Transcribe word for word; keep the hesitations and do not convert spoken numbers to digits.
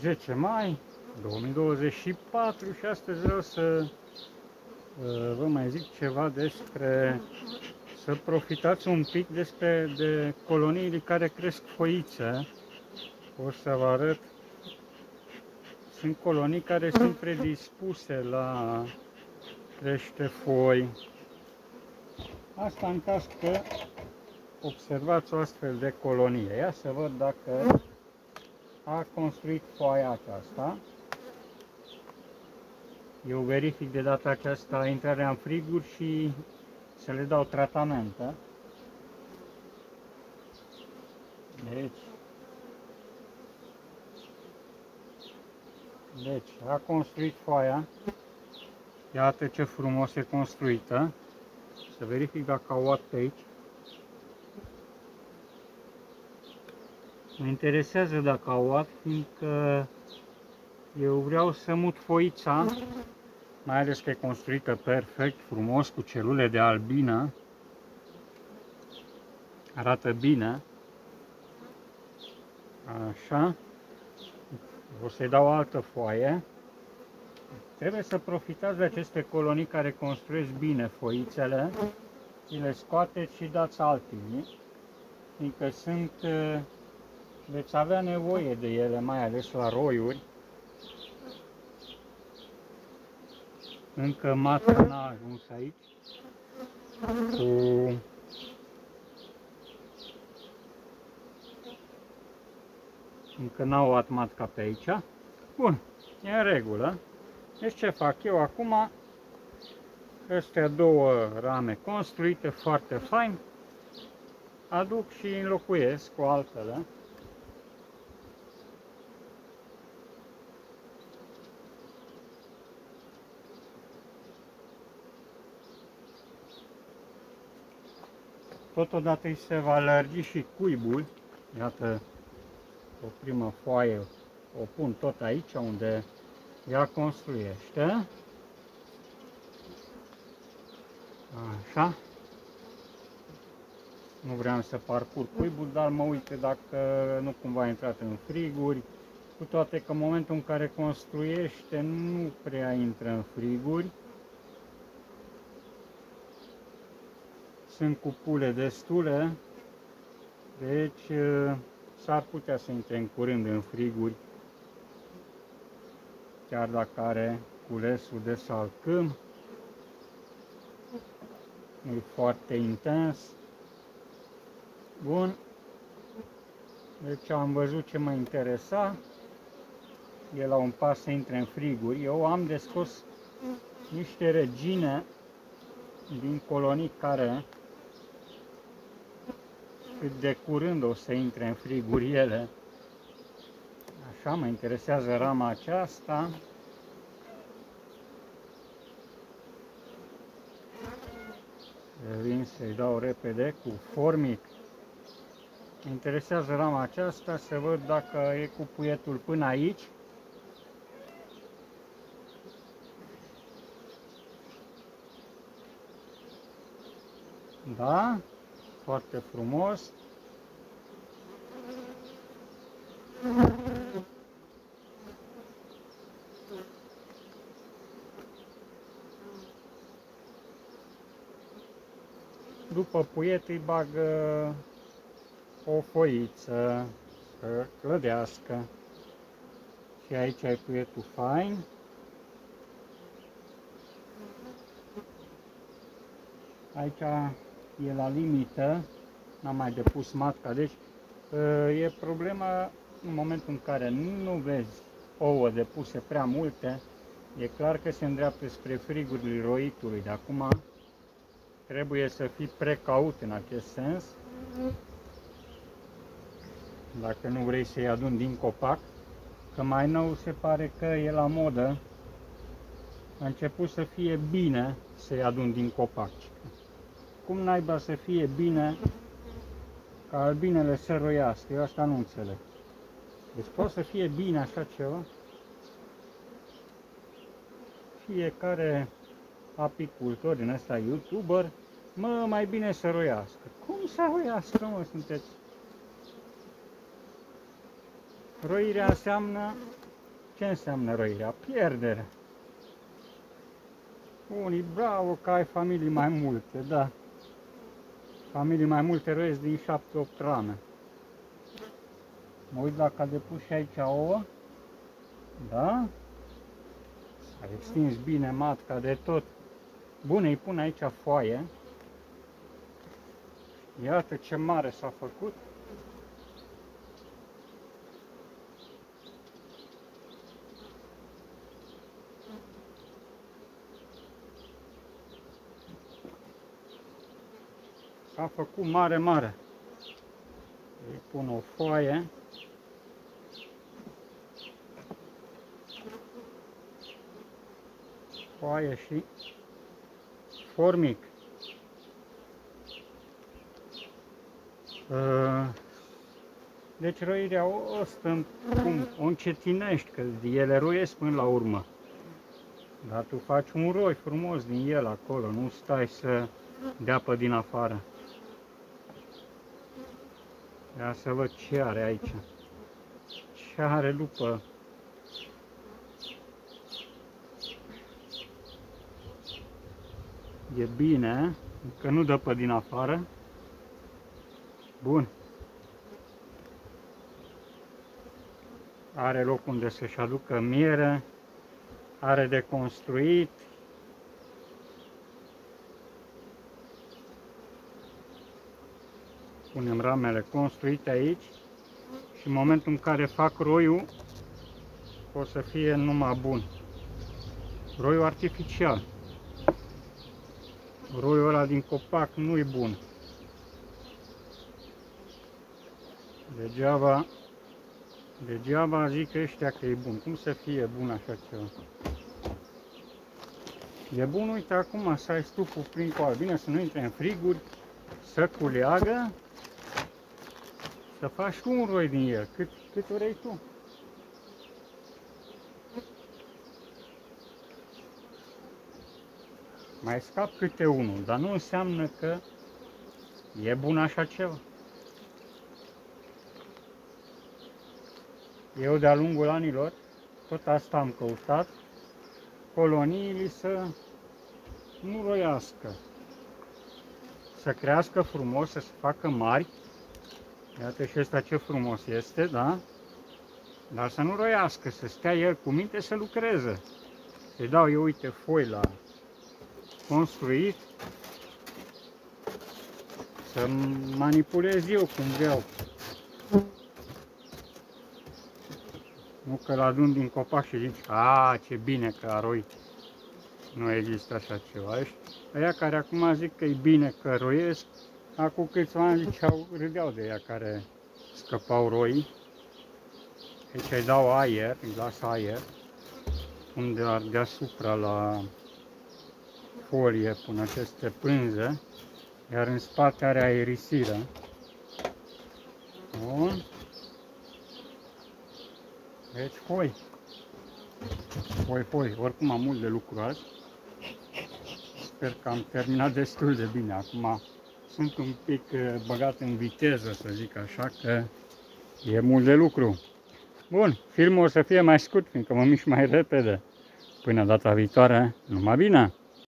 zece mai două mii douăzeci și patru și astăzi vreau să uh, vă mai zic ceva despre, să profitați un pic despre de coloniile care cresc foițe. O să vă arăt. Sunt colonii care sunt predispuse la crește foi. Asta în caz că observați o astfel de colonie. Ia să văd dacă a construit foaia aceasta. Eu verific de data aceasta intrarea în friguri și să le dau tratamente. Deci, deci a construit foaia. Iată ce frumos e construită. Să verific dacă a luat pe aici. Mă interesează dacă a luat, fiindcă eu vreau să mut foița, mai ales că e construită perfect, frumos, cu celule de albină. Arată bine. Așa. O să-i dau o altă foaie. Trebuie să profitați de aceste colonii care construiesc bine foițele, și le scoateți și dați alții, fiindcă sunt, veți avea nevoie de ele, mai ales la roiuri. Încă matca n-a ajuns aici, cu încă n-au luat matca pe aici. Bun, e în regulă. Deci ce fac eu acum? Astea două rame construite foarte fain, aduc și înlocuiesc cu altele. Totodată îi se va lărgi și cuibul. Iată, o primă foaie o pun tot aici unde ea construiește. Așa. Nu vreau să parcurg cuibul, dar mă uit dacă nu cumva a intrat în friguri. Cu toate că în momentul în care construiește nu prea intră în friguri. Sunt cupule destule, deci s-ar putea să intre în curând în friguri, chiar dacă are culesul de salcâm. E foarte intens. Bun. Deci am văzut ce mă interesa. E la un pas să intre în friguri. Eu am de scos niște regine din colonii care cât de curând o să intre în friguri ele. Așa, mă interesează rama aceasta. Vin să-i dau repede cu formic. Mă interesează rama aceasta, să văd dacă e cu puietul până aici. Da, foarte frumos. După puiet îi bag o foiță să clădească. Și aici ai puietul fain. Aici e la limită, n-am mai depus matca, deci e problema în momentul în care nu vezi ouă depuse prea multe, e clar că se îndreaptă spre frigurile roitului. De acum trebuie să fii precaut în acest sens, dacă nu vrei să-i aduni din copac, că mai nou se pare că e la modă, a început să fie bine să-i aduni din copac. Cum naiba să fie bine ca albinele să roiască? Eu asta nu înțeleg. Deci poate să fie bine așa ceva? Fiecare apicultor din ăsta YouTuber, mă, mai bine să roiască. Cum să roiască, mă, sunteți? Roirea înseamnă ce înseamnă răirea? Pierdere. Unii, bravo că ai familii mai multe, da. Familii mai multe răiesc din șapte opt rame. Mă uit dacă a depus și aici ouă. Da? S-a extins bine matca de tot. Bun, îi pun aici foaie. Iată ce mare s-a făcut. S-a făcut mare, mare. Îi pun o foaie. Foaie și formic. Deci răirea o stă, cum, o încetinești, că ele roiesc până la urmă. Dar tu faci un roi frumos din el acolo, nu stai să dea pe din afară. Ia să văd ce are aici. Ce are lupă. E bine, că nu dă pe din afară. Bun. Are loc unde să-și aducă miere. Are de construit. Punem ramele construite aici. Și în momentul în care fac roiul, o să fie numai bun. Roiul artificial. Roiul ăla din copac nu e bun. Degeaba, degeaba zic ăștia că e bun. Cum să fie bun așa ceva? E bun, uite, acum să ai stuful plin cu apă. Bine să nu intre în friguri, să culeagă, să faci tu un roi din el, cât, cât vrei tu. Mai scap câte unul, dar nu înseamnă că e bun așa ceva. Eu de-a lungul anilor tot asta am căutat, coloniile să nu roiască, să crească frumos, să se facă mari. Iată și ăsta ce frumos este, da? Dar să nu roiască, să stea el cu minte să lucreze. Să-i dau eu, uite, foi la construit, să manipulez eu cum vreau. Nu că l-adun din copac și zici, a, ce bine că aroi. Nu există așa ceva. Aia care acum zic că e bine că roiesc, acum câțiva ani ziceau, râdeau de ea care scăpau roi. Aici îi dau aer, îi las aer, unde ar deasupra la folie pun aceste pânze, iar în spate are aerisire. Bun. Deci foi. Foi, foi. Oricum am mult de lucru azi. Sper că am terminat destul de bine. Acum sunt un pic băgat în viteză, să zic așa, că e mult de lucru. Bun, filmul o să fie mai scurt, fiindcă mă mișc mai repede. Până data viitoare, numai bine!